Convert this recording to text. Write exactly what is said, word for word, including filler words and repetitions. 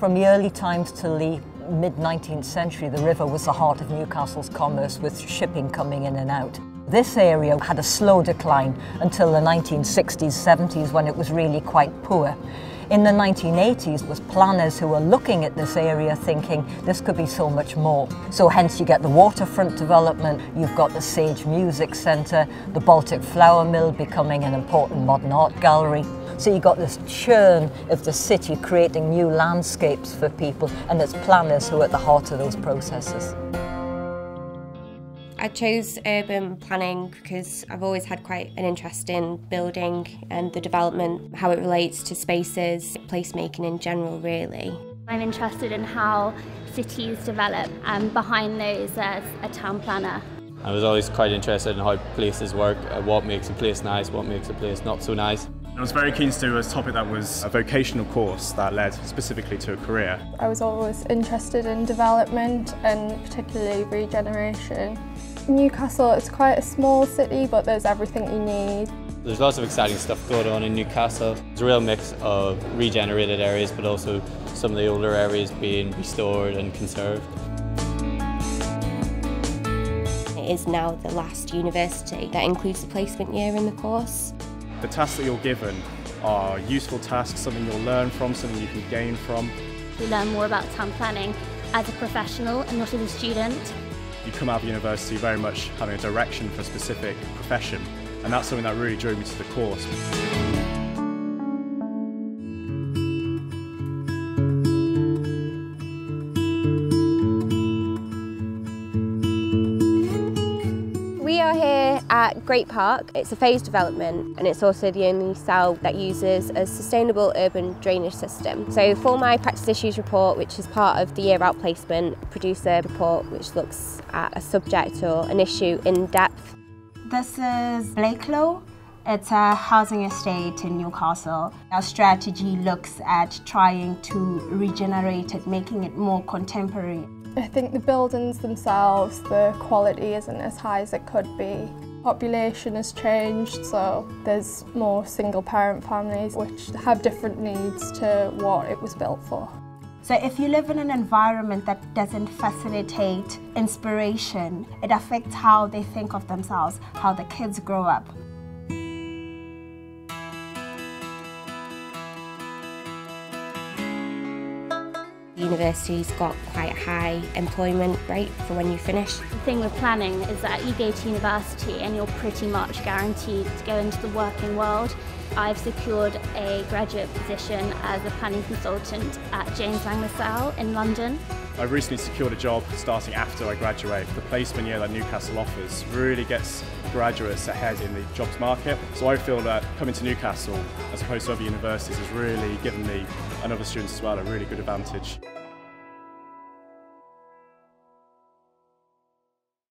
From the early times till the mid nineteenth century, the river was the heart of Newcastle's commerce, with shipping coming in and out. This area had a slow decline until the nineteen sixties, seventies, when it was really quite poor. In the nineteen eighties, it was planners who were looking at this area thinking this could be so much more. So hence you get the waterfront development, you've got the Sage Music Centre, the Baltic Flour Mill becoming an important modern art gallery. So you got this churn of the city creating new landscapes for people, and it's planners who are at the heart of those processes. I chose urban planning because I've always had quite an interest in building and the development, how it relates to spaces, placemaking in general really. I'm interested in how cities develop, and behind those there's a town planner. I was always quite interested in how places work, what makes a place nice, what makes a place not so nice. I was very keen to do a topic that was a vocational course that led specifically to a career. I was always interested in development and particularly regeneration. Newcastle is quite a small city, but there's everything you need. There's lots of exciting stuff going on in Newcastle. There's a real mix of regenerated areas, but also some of the older areas being restored and conserved. It is now the last university that includes the placement year in the course. The tasks that you're given are useful tasks, something you'll learn from, something you can gain from. We learn more about town planning as a professional and not as a student. You come out of university very much having a direction for a specific profession, and that's something that really drew me to the course. We are here at Great Park. It's a phased development, and it's also the only cell that uses a sustainable urban drainage system. So for my practice issues report, which is part of the year out placement, I produce a report which looks at a subject or an issue in depth. This is Blakelow. It's a housing estate in Newcastle. Our strategy looks at trying to regenerate it, making it more contemporary. I think the buildings themselves, the quality isn't as high as it could be. Population has changed, so there's more single parent families which have different needs to what it was built for. So if you live in an environment that doesn't facilitate inspiration, it affects how they think of themselves, how the kids grow up. The university's got quite a high employment rate for when you finish. The thing with planning is that you go to university and you're pretty much guaranteed to go into the working world. I've secured a graduate position as a planning consultant at James Lang LaSalle in London. I recently secured a job starting after I graduate. The placement year that Newcastle offers really gets graduates ahead in the jobs market. So I feel that coming to Newcastle, as opposed to other universities, has really given me and other students as well a really good advantage.